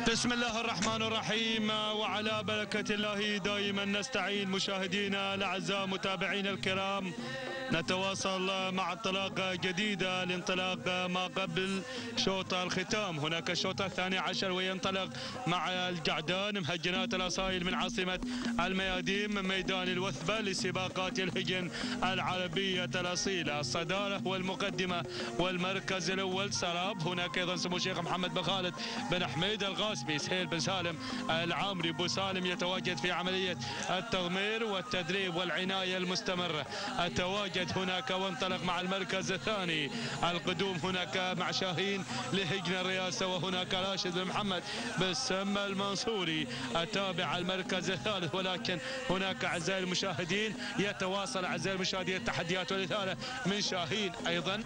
بسم الله الرحمن الرحيم، وعلى بركة الله دائما نستعين. مشاهدينا الأعزاء متابعينا الكرام، نتواصل مع انطلاقة جديدة لانطلاق ما قبل شوط الختام. هناك الشوط الثاني عشر وينطلق مع الجعدان مهجنات الأصايل من عاصمة الميادين ميدان الوثبة لسباقات الهجن العربية الأصيلة. الصدارة والمقدمة والمركز الأول سراب. هناك أيضا سمو الشيخ محمد بن خالد بن حميد الغاسمي، سهيل بن سالم العامري بو سالم يتواجد في عملية التضمير والتدريب والعناية المستمرة. التواجد هناك وانطلق مع المركز الثاني. القدوم هناك مع شاهين لهجن الرئاسة، وهناك راشد بن محمد بسم المنصوري التابع المركز الثالث. ولكن هناك أعزائي المشاهدين يتواصل أعزائي المشاهدين التحديات والإثارة من شاهين أيضا،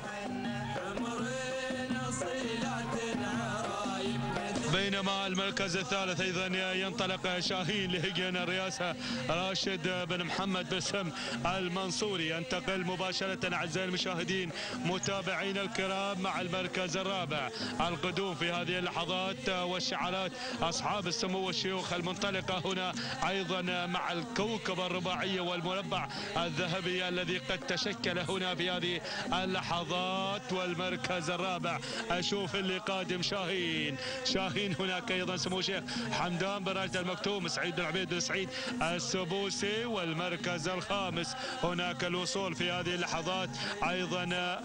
بينما المركز الثالث ايضا ينطلق شاهين لهجن الرئاسه راشد بن محمد بسم المنصوري. ينتقل مباشره اعزائي المشاهدين متابعين الكرام مع المركز الرابع. القدوم في هذه اللحظات والشعارات اصحاب السمو والشيوخ المنطلقه هنا ايضا مع الكوكب الرباعيه والمربع الذهبي الذي قد تشكل هنا في هذه اللحظات. والمركز الرابع اشوف اللي قادم شاهين هناك ايضا سمو الشيخ حمدان بن راشد المكتوم، سعيد بن عبيد بن سعيد السبوسي. والمركز الخامس هناك الوصول في هذه اللحظات ايضا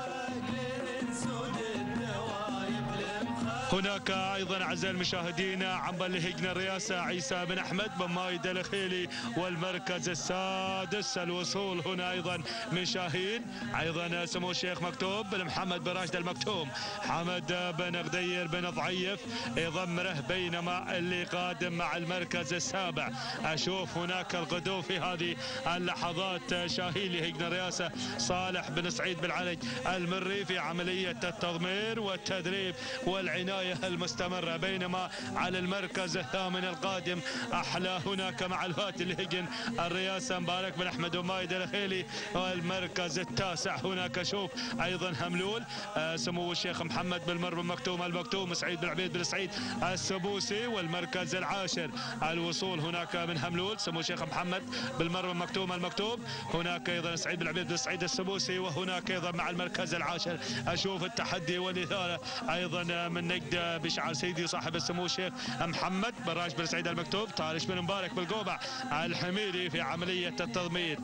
هناك ايضا اعزائي المشاهدين عنبر لهجن الرئاسه عيسى بن احمد بن مايد الخيلي. والمركز السادس الوصول هنا ايضا من شاهين ايضا سمو الشيخ مكتوب بن محمد بن راشد المكتوم، حمد بن غدير بن ضعيف يضمره. بينما اللي قادم مع المركز السابع اشوف هناك الغدو في هذه اللحظات شاهين لهجن الرئاسه صالح بن سعيد بن علي المري في عمليه التضمير والتدريب والعنايه المستمرة. بينما على المركز الثامن القادم أحلى هناك مع الفاتي لهجن الرئاسة مبارك بن أحمد ومايد الخيلي. والمركز التاسع هناك شوف أيضا هملول سمو الشيخ محمد بن مر بن مكتوم المكتوم، سعيد بن عبيد بن سعيد السبوسي. والمركز العاشر الوصول هناك من هملول سمو الشيخ محمد بن مر بن مكتوم المكتوم، هناك أيضا سعيد بن عبيد بن سعيد السبوسي. وهناك أيضا مع المركز العاشر أشوف التحدي والإثارة أيضا من نجد بشعار سيدي صاحب السمو الشيخ محمد بن راشد بن سعيد المكتوب، طارش بن مبارك بالقوبع الحميري في عملية التضمير.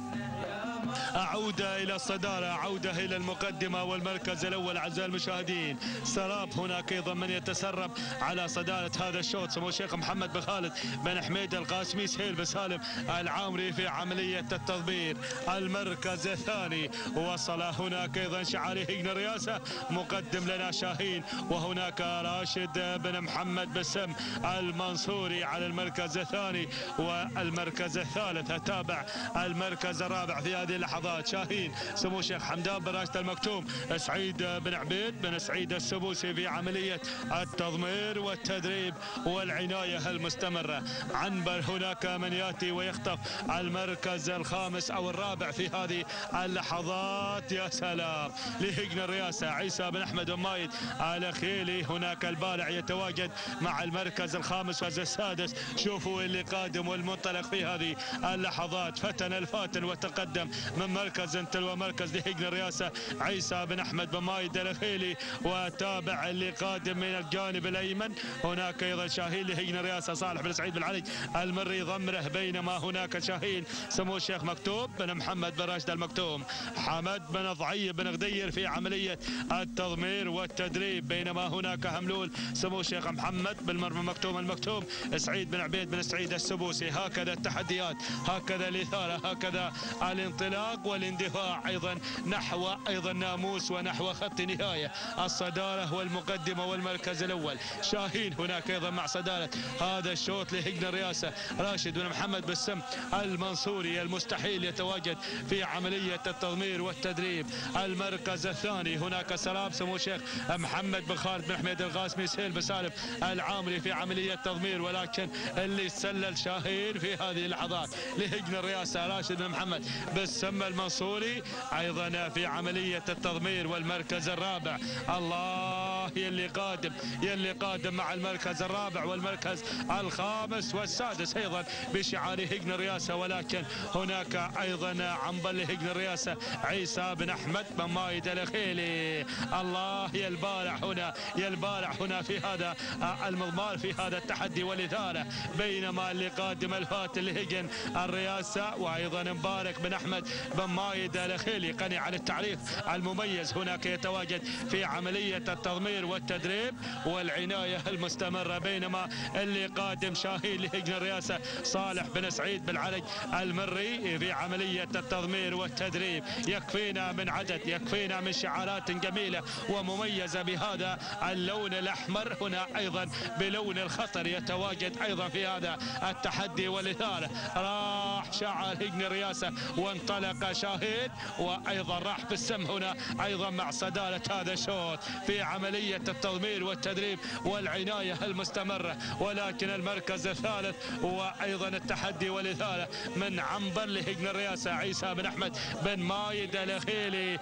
أعود إلى الصدارة، عودة إلى المقدمة والمركز الأول أعزائي المشاهدين. سراب هناك أيضا من يتسرب على صدارة هذا الشوط سمو الشيخ محمد بن خالد بن حميد القاسمي، سهيل بن سالم العامري في عملية التضمير. المركز الثاني وصل هناك أيضا شعاري هجن الرئاسة مقدم لنا شاهين، وهناك راشد بن محمد بسم المنصوري على المركز الثاني. والمركز الثالث تابع المركز الرابع في هذه اللحظات شاهين سمو الشيخ حمدان بن راشد المكتوم، سعيد بن عبيد بن سعيد السبوسي في عملية التضمير والتدريب والعناية المستمرة. عنبر هناك من يأتي ويخطف المركز الخامس أو الرابع في هذه اللحظات. يا سلام لهجن الرئاسة عيسى بن أحمد ومايد الخيلي. هناك البالع يتواجد مع المركز الخامس والسادس. شوفوا اللي قادم والمنطلق في هذه اللحظات. فتن الفاتن وتقدم من مركز تلو مركز لهجن الرئاسة عيسى بن أحمد بن مايد الخيلي. وتابع اللي قادم من الجانب الأيمن هناك أيضا شاهين لهجن الرئاسة صالح بن سعيد بن علي المري ضمره. بينما هناك شاهين سمو الشيخ مكتوب بن محمد بن راشد المكتوم، حمد بن ضعيف بن غدير في عملية التضمير والتدريب. بينما هناك هملول سمو الشيخ محمد بن مر بن مكتوم المكتوم، سعيد بن عبيد بن سعيد السبوسي. هكذا التحديات، هكذا الإثارة، هكذا الانطلاق والاندفاع ايضا نحو ايضا ناموس ونحو خط نهايه الصداره والمقدمه والمركز الاول. شاهين هناك ايضا مع صداره هذا الشوط لهجن الرئاسه راشد بن محمد بسم المنصوري المستحيل يتواجد في عمليه التضمير والتدريب. المركز الثاني هناك سراب سمو الشيخ محمد بن خالد بن حميد الغاسمي، سهيل بن سالم العامري في عمليه تضمير. ولكن اللي سلل شاهين في هذه اللحظات لهجن الرئاسه راشد بن محمد بسم المنصوري ايضا في عملية التضمير والمركز الرابع. الله الله يلي قادم مع المركز الرابع والمركز الخامس والسادس ايضا بشعار هجن الرياسة. ولكن هناك ايضا عنبل هجن الرياسة عيسى بن احمد بن مايد الخيلي. الله يا هنا في هذا المضمار في هذا التحدي والاثارة، بينما اللي قادم الفاتن لهجن الرياسة وايضا مبارك بن احمد بن مايد الخيلي قني على التعريف المميز هناك يتواجد في عملية التضمير والتدريب والعناية المستمرة، بينما اللي قادم شاهين لهجن الرياسة صالح بن سعيد بن علي المري في عملية التضمير والتدريب. يكفينا من عدد، يكفينا من شعارات جميلة ومميزة بهذا اللون الأحمر، هنا أيضا بلون الخطر يتواجد أيضا في هذا التحدي والإثارة. راح شعار هجن الرياسة وانطلق شاهين، وأيضا راح في السم هنا أيضا مع صدارة هذا الشوط في عملية التضمير والتدريب والعناية المستمرة. ولكن المركز الثالث وأيضا التحدي والإثارة من عنبل لهجن الرياسة عيسى بن أحمد بن مايد الخيلي.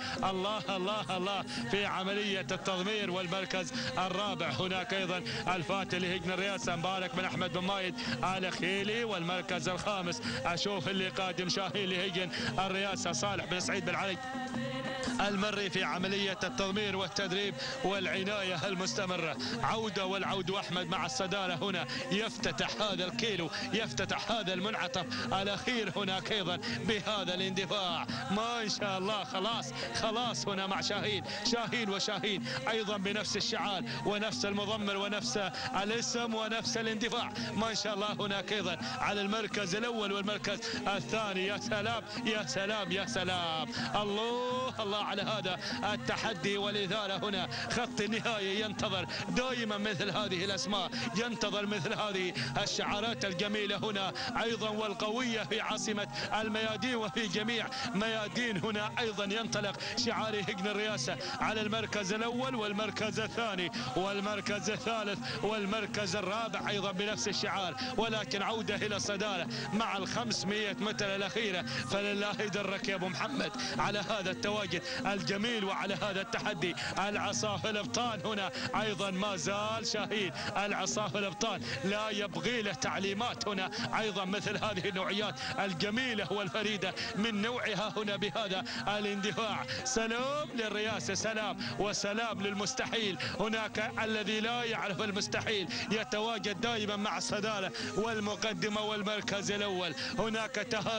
الله في عملية التضمير. والمركز الرابع هناك أيضا الفاتن لهجن الرياسة مبارك بن أحمد بن مايد الخيلي. والمركز الخامس أشوف اللي قادم شاهين لهجن الرياسة صالح بن سعيد بن علي المري في عملية التضمير والتدريب والعناية المستمرة. والعود أحمد مع الصدارة هنا يفتتح هذا الكيلو، يفتتح هذا المنعطف الأخير هناك أيضا بهذا الاندفاع. ما إن شاء الله خلاص هنا مع شاهين وشاهين أيضا بنفس الشعار ونفس المضمر ونفس الاسم ونفس الاندفاع. ما إن شاء الله هناك أيضا على المركز الأول والمركز الثاني. يا سلام يا سلام يا سلام. الله على هذا التحدي والإثارة. هنا خط النهاية ينتظر دائما مثل هذه الأسماء، ينتظر مثل هذه الشعارات الجميلة هنا أيضا والقوية في عاصمة الميادين وفي جميع ميادين. هنا أيضا ينطلق شعار هجن الرياسة على المركز الأول والمركز الثاني والمركز الثالث والمركز الرابع أيضا بنفس الشعار. ولكن عودة إلى الصدارة مع 500 متر الأخيرة، فلله درك يا أبو محمد على هذا التواجد الجميل وعلى هذا التحدي. العصا في الابطال هنا ايضا ما زال شاهين، العصا في الابطال لا يبغي له تعليمات. هنا ايضا مثل هذه النوعيات الجميله والفريده من نوعها هنا بهذا الاندفاع. سلام للرياسه، سلام وسلام للمستحيل. هناك الذي لا يعرف المستحيل يتواجد دائما مع الصداره والمقدمه والمركز الاول. هناك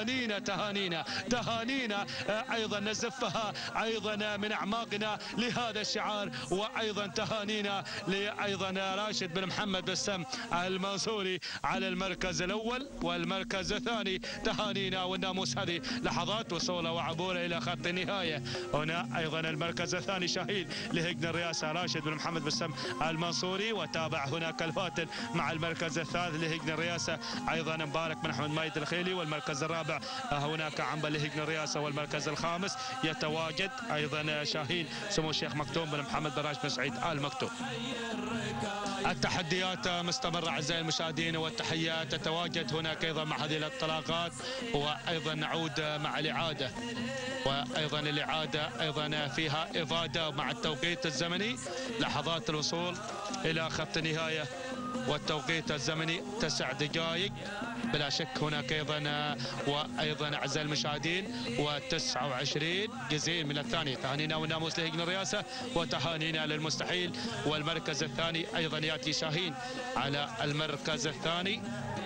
تهانينا ايضا نزفها ايضا من اعماقنا لهذا الشعار، وايضا تهانينا لايضا راشد بن محمد بسام المنصوري على المركز الاول والمركز الثاني. تهانينا والناموس هذه لحظات وصوله وعبوره الى خط النهايه. هنا ايضا المركز الثاني شاهين لهجن الرياسه راشد بن محمد بسام المنصوري، وتابع هناك الفاتن مع المركز الثالث لهجن الرياسه ايضا مبارك بن احمد مايد الخيلي. والمركز الرابع هناك عنبل لهجن الرياسه. والمركز الخامس يتواجد ايضا شاهين سمو الشيخ مكتوم بن محمد بن راشد بن سعيد ال مكتوم. التحديات مستمرة أعزائي المشاهدين، والتحيات تتواجد هناك أيضا مع هذه الانطلاقات. وأيضا نعود مع الإعادة، وأيضا الإعادة أيضا فيها إفادة مع التوقيت الزمني. لحظات الوصول إلى خط النهاية والتوقيت الزمني 9 دقائق بلا شك. هناك أيضا وأيضا أعزائي المشاهدين و29 جزيل من الثاني. تهانينا والناموس لهجن الرياسة وتهانينا للمستحيل. والمركز الثاني أيضا يأتي شاهين على المركز الثاني.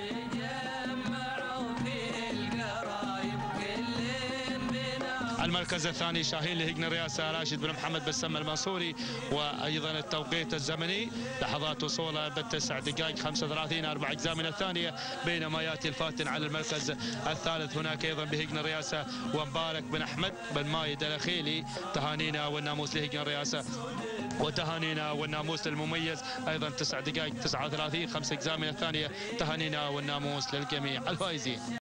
المركز الثاني شاهين لهجن الرياسة راشد بن محمد بسام المنصوري. وأيضا التوقيت الزمني لحظات وصوله ب9 دقائق 35 4 أجزاء من الثانية. بينما يأتي الفاتن على المركز الثالث هناك أيضا بهجن الرياسة ومبارك بن أحمد بن مايد الخيلي. تهانينا والناموس لهجن الرياسة وتهانينا والناموس للمميز أيضا 9 دقائق 39 5 أجزاء من الثانية. تهانينا والناموس للجميع الفائزين.